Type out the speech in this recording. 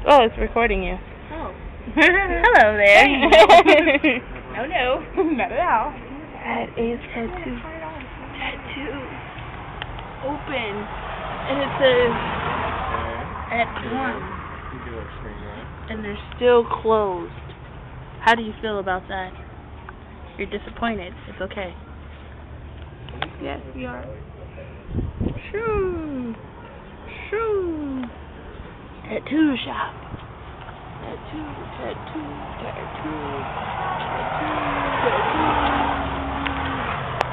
Oh, it's recording you. Oh. Hello there. Oh no. Not at all. That is tattoo. Tattoo. Open. And it says at 1. And they're still closed. How do you feel about that? You're disappointed. It's okay. Yes, we are. Shoo. Shoo. Tattoo shop. Tattoo.